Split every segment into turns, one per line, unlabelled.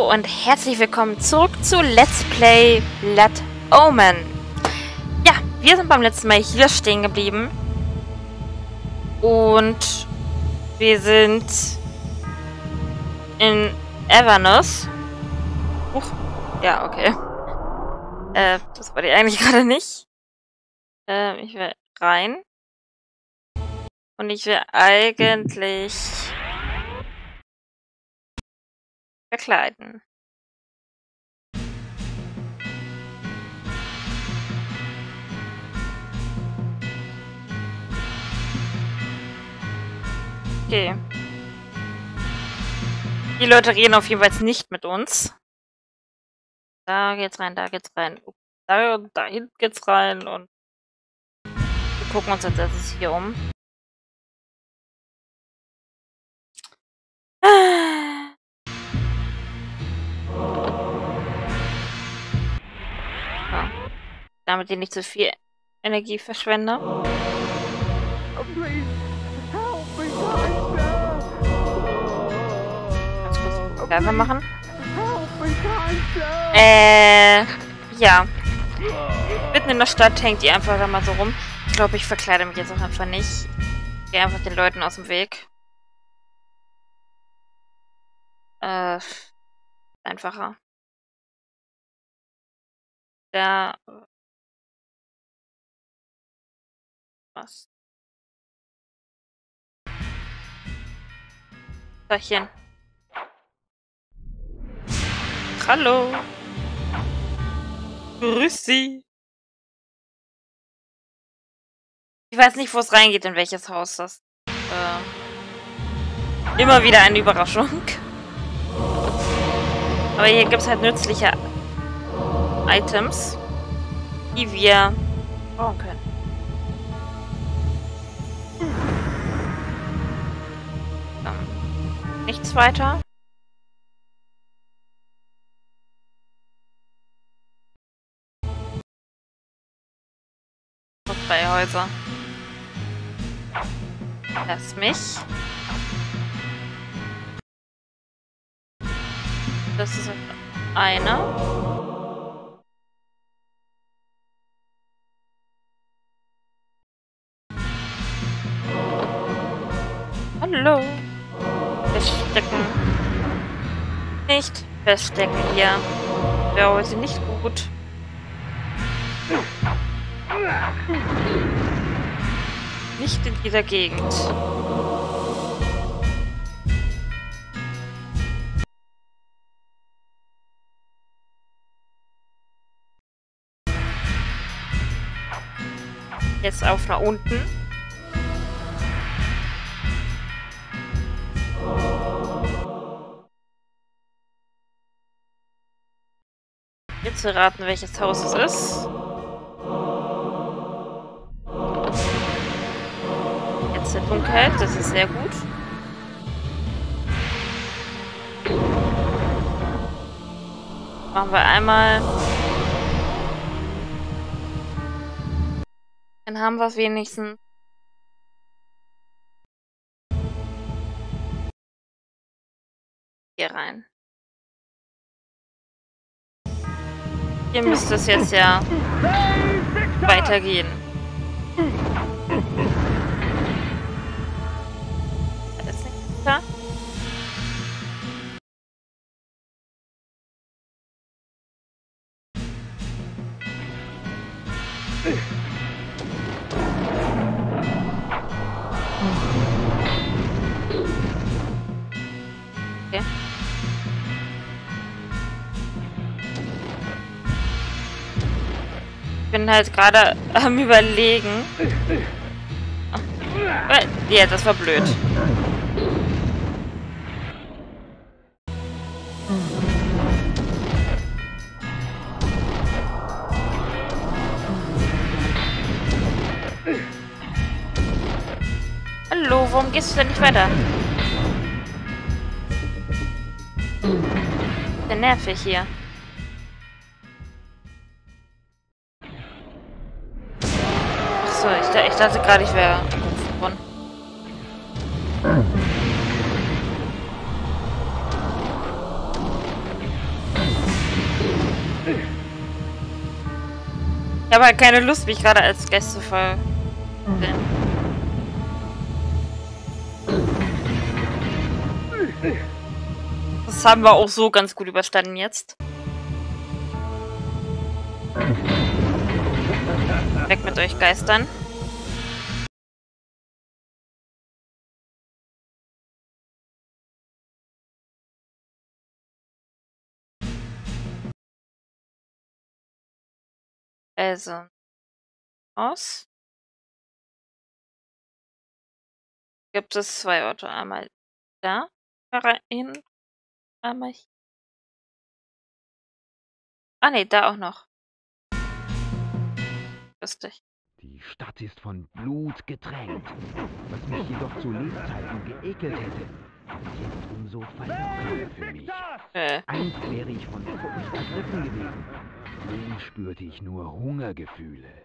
Hallo und herzlich willkommen zurück zu Let's Play Blood Omen. Ja, wir sind beim letzten Mal hier stehen geblieben. Und wir sind in Avernus. Ja, okay. Das wollte ich eigentlich gerade nicht. Ich will rein. Und ich will eigentlich verkleiden. Okay. Die Leute reden auf jeden Fall nicht mit uns. Da geht's rein, da geht's rein. Da hinten geht's rein und wir gucken uns als erstes hier um. Ja. Damit ich nicht zu viel Energie verschwende. Ganz kurz Werfer machen. Ja. Mitten in der Stadt hängt die einfach da mal so rum. Ich glaube, ich verkleide mich jetzt auch einfach nicht. Ich gehe einfach den Leuten aus dem Weg. Einfacher. Da. Was? Tachchen. Hallo. Grüß Sie. Ich weiß nicht, wo es reingeht, in welches Haus das. Immer wieder eine Überraschung. Aber hier gibt es halt nützliche Items, die wir brauchen können. Nichts weiter. Noch 3 Häuser. Lass mich. Das ist eine. Hallo. Verstecken. Nicht verstecken hier. Wäre heute nicht gut. Nicht in dieser Gegend. Jetzt auf nach unten. Jetzt zu raten, welches Haus es ist. Jetzt der Dunkelheit, das ist sehr gut. Machen wir einmal. Dann haben wir es wenigstens. Hier rein. Hier müsste es jetzt ja weitergehen. Da ist nichts da. Okay. Ich bin halt gerade am Überlegen. Ja, das war blöd. Hallo, warum gehst du denn nicht weiter? Sehr nervig hier. Achso, ich dachte gerade, ich wäre angerufen worden. Ich habe halt keine Lust, mich gerade als Gäste zu verstellen. Das haben wir auch so ganz gut überstanden jetzt. Weg mit euch Geistern. Also, aus. Gibt es 2 Orte. Einmal da rein, einmal hier. Ah ne, da auch noch. Lustig.
Die Stadt ist von Blut getränkt, was mich jedoch zu Lebzeiten geekelt hätte, ist jetzt umso verlockender für mich. Einst wäre ich von Furcht ergriffen gewesen. Nun spürte ich nur Hungergefühle.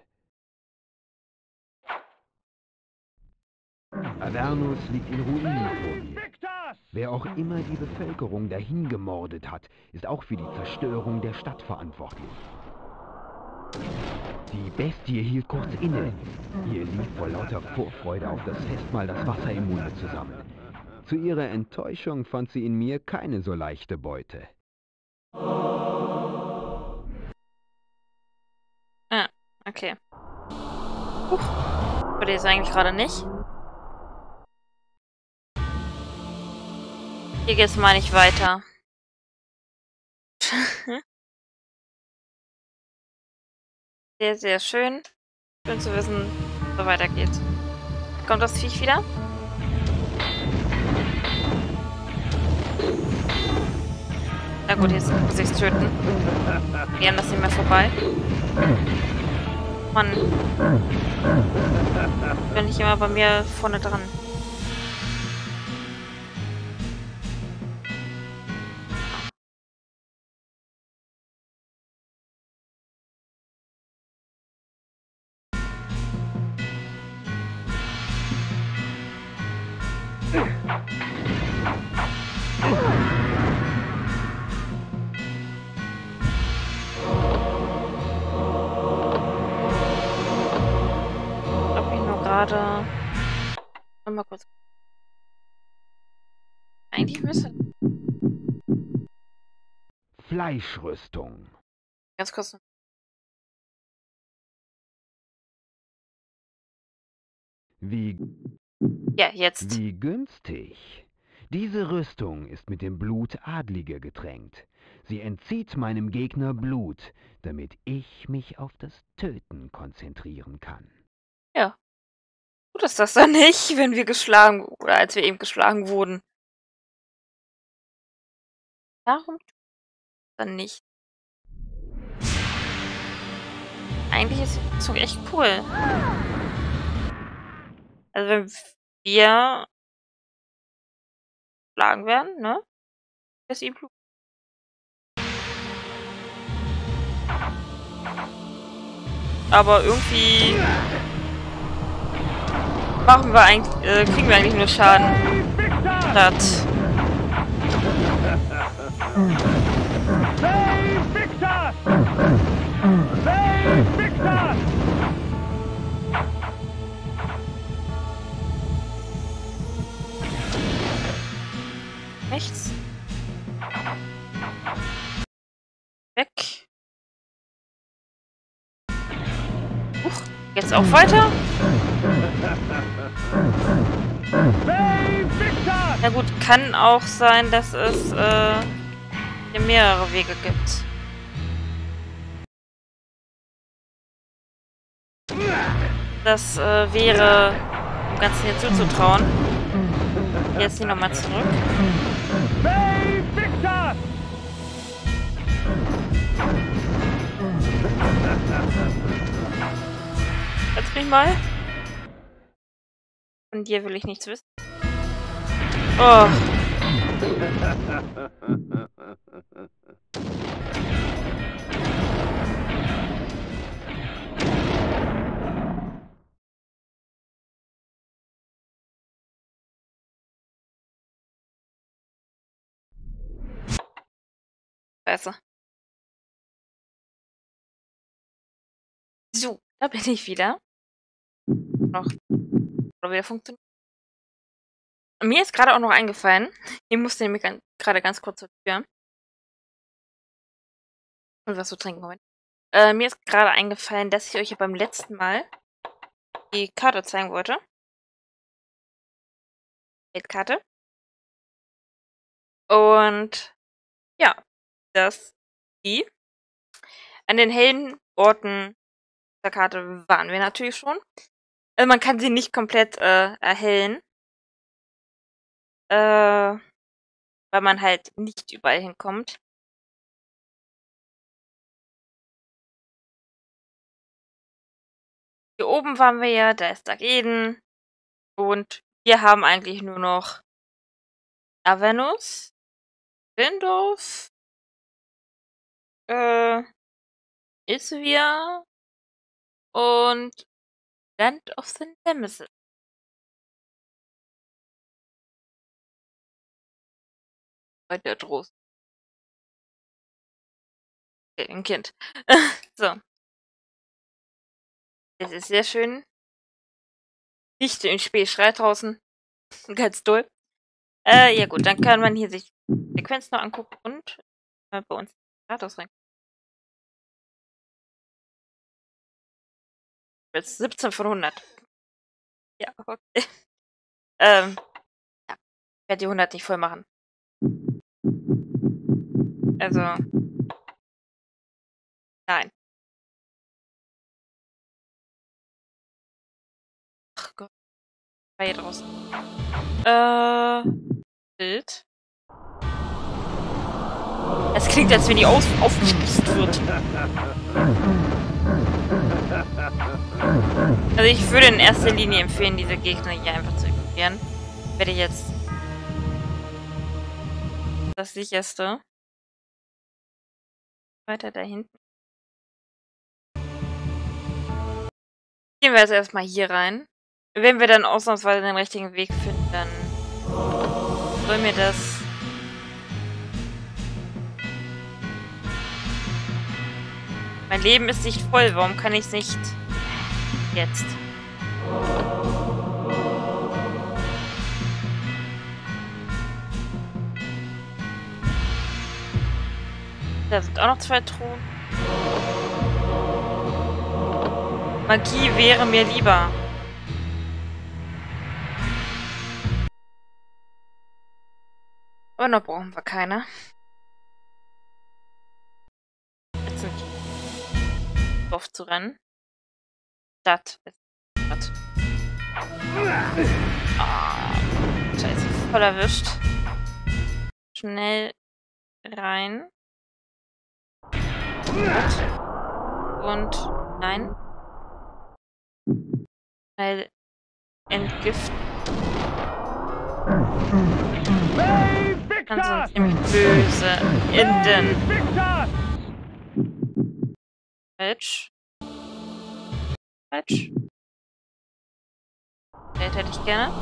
Avernus liegt in Ruinen vor mir. Wer auch immer die Bevölkerung dahin gemordet hat, ist auch für die Zerstörung der Stadt verantwortlich. Die Bestie hielt kurz inne. Ihr lief vor lauter Vorfreude auf das Festmahl das Wasser im Munde zusammen. Zu ihrer Enttäuschung fand sie in mir keine so leichte Beute.
Ah, okay. Würde jetzt eigentlich gerade nicht. Hier geht's mal nicht weiter. Sehr, sehr schön. Schön zu wissen, so weiter geht. Kommt das Viech wieder? Na gut, jetzt muss ich's töten. Gehen das nicht mehr vorbei. Mann. Bin ich immer bei mir vorne dran. Ob ich nur gerade... Mal kurz... Eigentlich müsste...
Fleischrüstung.
Ganz kurz... Ja, jetzt.
Wie günstig. Diese Rüstung ist mit dem Blut Adliger getränkt. Sie entzieht meinem Gegner Blut, damit ich mich auf das Töten konzentrieren kann.
Ja. Gut ist das dann nicht, wenn wir geschlagen... Oder als wir eben geschlagen wurden. Warum dann nicht? Eigentlich ist die Rüstung echt cool. Also wenn wir geschlagen werden, ne? Ist ihm Blut. Aber irgendwie machen wir eigentlich, kriegen wir eigentlich nur Schaden. Das. Nichts. Weg. Jetzt auch weiter? Na gut, kann auch sein, dass es hier mehrere Wege gibt. Das wäre dem Ganzen hier zuzutrauen. Jetzt hier nochmal zurück. Setz mich mal. Von dir will ich nichts wissen. Oh. Scheiße. Da bin ich wieder. Noch wieder funktioniert. Mir ist gerade auch noch eingefallen, ich musste nämlich gerade ganz kurz zur Tür und was zu trinken holen. Mir ist gerade eingefallen, dass ich euch ja beim letzten Mal die Karte zeigen wollte. Weltkarte. Und ja, dass die an den hellen Orten der Karte waren wir natürlich schon. Man kann sie nicht komplett erhellen, weil man halt nicht überall hinkommt. Hier oben waren wir ja, da ist Dark Eden. Und wir haben eigentlich nur noch Avernus, Windorf, Isvia und Land of the Nemesis. Bei der Trost. Okay, ein Kind. So. Es ist sehr schön. Dichte im Spiel schreit draußen. Ganz toll. Ja gut, dann kann man hier sich Sequenz noch angucken und bei uns Status rein. Jetzt 17 von 100. Ja, okay. Ja. Ich werde die 100 nicht voll machen. Also. Nein. Ach Gott. War hier draußen. Bild. Es klingt, als wenn die aufgespießt wird. Also ich würde in erster Linie empfehlen, diese Gegner hier einfach zu ignorieren. Werde ich jetzt das sicherste. Weiter da hinten. Gehen wir jetzt erstmal hier rein. Wenn wir dann ausnahmsweise den richtigen Weg finden, dann soll mir das... Mein Leben ist nicht voll, warum kann ich es nicht jetzt? Da sind auch noch 2 Truhen. Magie wäre mir lieber. Aber noch brauchen wir keine. Jetzt sind Dorf zu rennen. Stadt ist Stadt. Ah, Scheiße, voll erwischt. Schnell rein. Und nein. Schnell entgiften. Dann sind nämlich böse Enden. Falsch. Falsch. Geld hätte ich gerne.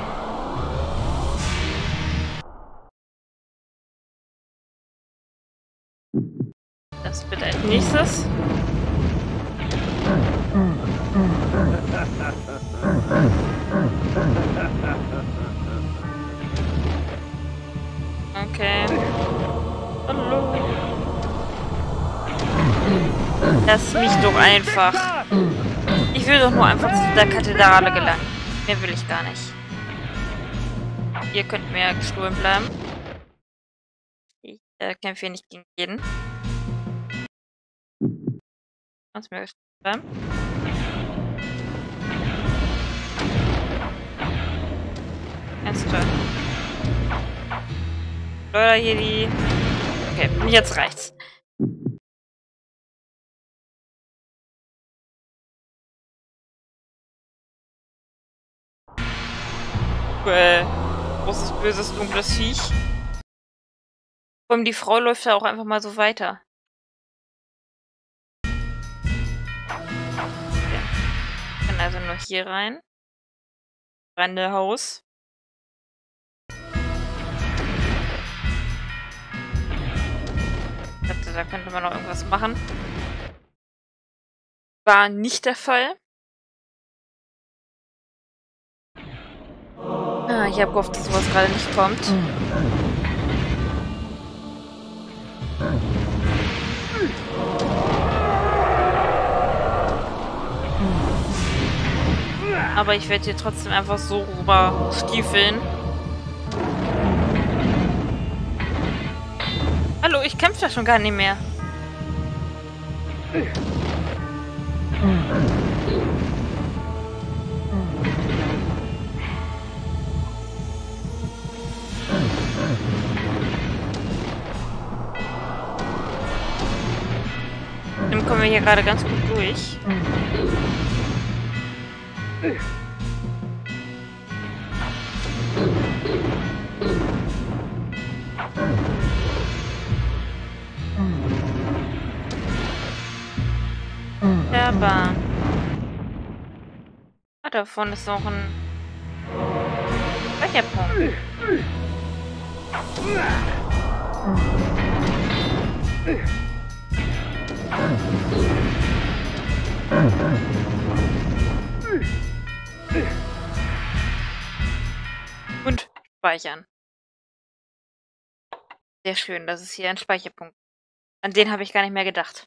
Das bitte als nächstes. Okay. Hallo. Lass mich doch einfach. Ich will doch nur einfach zu der Kathedrale gelangen. Mehr will ich gar nicht. Ihr könnt mir gestohlen bleiben. Ich kämpfe hier nicht gegen jeden. Kannst mir gestohlen bleiben. Ganz toll. Leute, hier die... Okay, jetzt reicht's. Großes, böses, dunkles Viech. Vor allem die Frau läuft ja auch einfach mal so weiter. Okay. Ich kann also nur hier rein. Brennende Haus. Ich dachte, da könnte man noch irgendwas machen. War nicht der Fall. Ich habe gehofft, dass sowas gerade nicht kommt. Aber ich werde hier trotzdem einfach so rüber stiefeln. Hallo, ich kämpfe da schon gar nicht mehr. Dann kommen wir hier gerade ganz gut durch. Aber davon ist noch ein Speicherpunkt. Und speichern. Sehr schön, das ist hier ein Speicherpunkt. An den habe ich gar nicht mehr gedacht.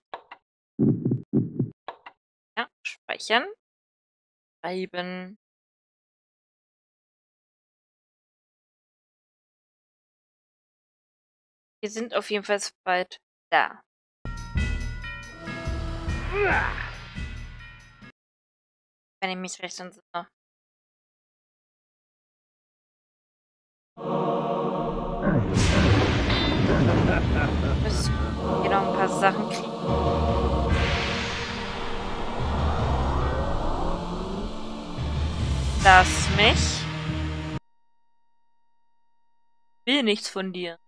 Ja, speichern. Schreiben. Wir sind auf jeden Fall bald da. Wenn ich mich recht entsinne. Müssen hier noch ein paar Sachen kriegen. Lass mich. Will nichts von dir.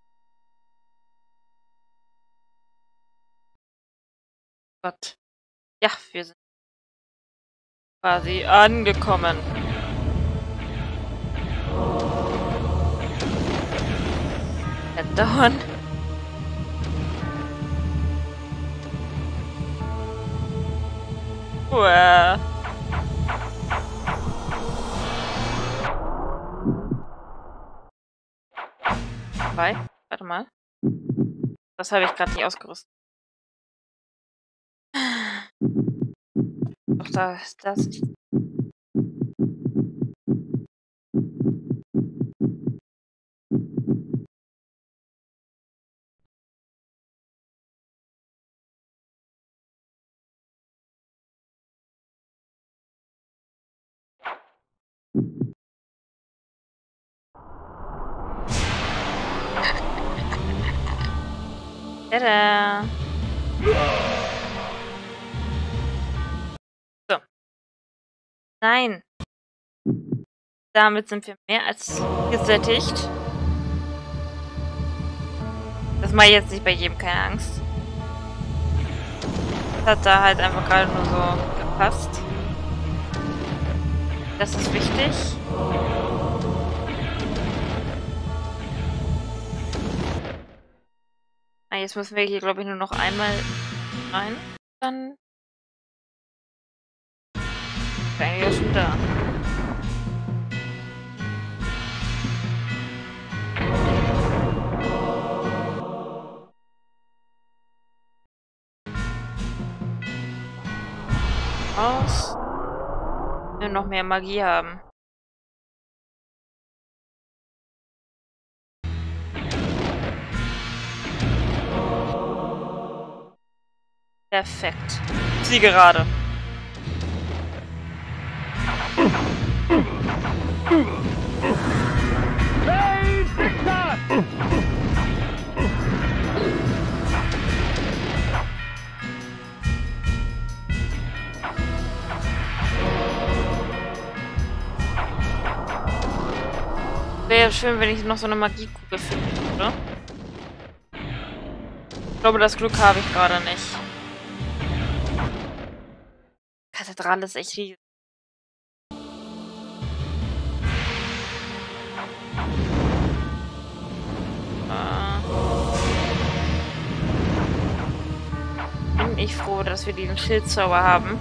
Gott. Ja, wir sind quasi angekommen. Wird dauern. Uah. Warte mal. Das habe ich gerade nicht ausgerüstet. Doch, da ist das. Tada! So. Nein. Damit sind wir mehr als gesättigt. Das mache ich jetzt nicht bei jedem, keine Angst. Das hat da halt einfach gerade nur so gepasst. Das ist wichtig. Jetzt müssen wir hier, glaube ich, nur noch einmal rein. Dann ist eigentlich ja schon da. Aus. Wir noch mehr Magie haben. Perfekt. Sie gerade. Wäre schön, wenn ich noch so eine Magiekugel finden würde. Ich glaube, das Glück habe ich gerade nicht. Kathedrale ist echt riesig. Bin ich froh, dass wir diesen Schildzauber haben.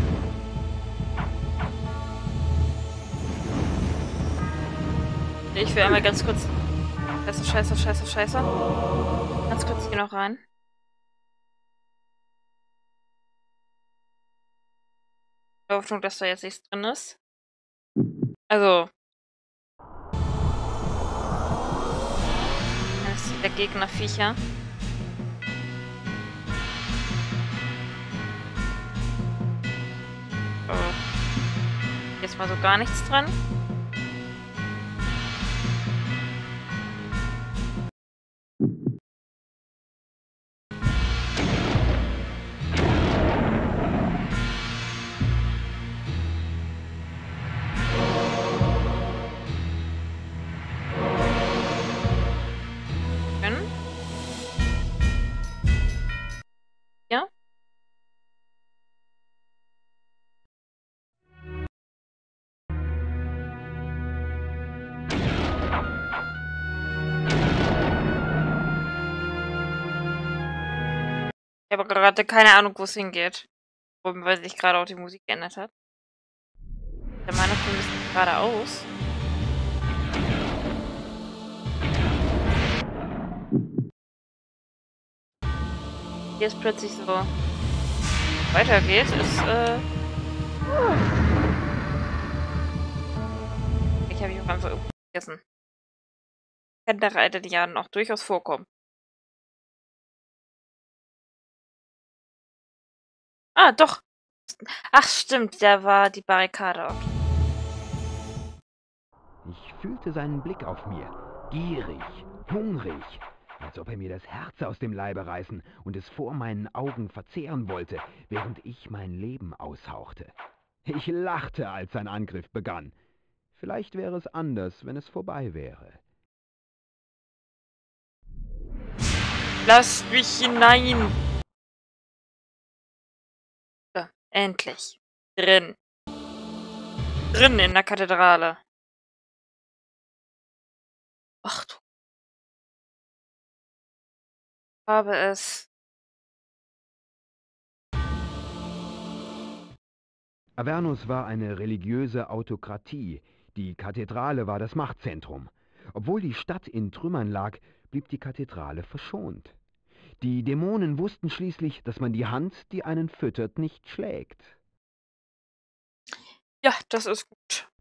Ich will einmal ganz kurz... Scheiße. Ganz kurz hier noch rein. In der Hoffnung, dass da jetzt nichts drin ist. Also... Das ist der Gegnerviecher. So. Jetzt mal so gar nichts drin. Ja? Ich habe gerade keine Ahnung, wo es hingeht. Weil sich gerade auch die Musik geändert hat. Der Meinung, wir müssen geradeaus. Hier ist plötzlich so weitergeht, ist ich habe mich auch einfach irgendwo vergessen. Kann der Reiter die Jahren auch durchaus vorkommen. Ah, doch. Ach, stimmt, da war die Barrikade. Okay.
Ich fühlte seinen Blick auf mir. Gierig, hungrig. Als ob er mir das Herz aus dem Leibe reißen und es vor meinen Augen verzehren wollte, während ich mein Leben aushauchte. Ich lachte, als sein Angriff begann. Vielleicht wäre es anders, wenn es vorbei wäre.
Lasst mich hinein! So, endlich. Drin. Drin in der Kathedrale. Ach du. Ich habe es.
Avernus war eine religiöse Autokratie. Die Kathedrale war das Machtzentrum. Obwohl die Stadt in Trümmern lag, blieb die Kathedrale verschont. Die Dämonen wussten schließlich, dass man die Hand, die einen füttert, nicht schlägt.
Ja, das ist gut.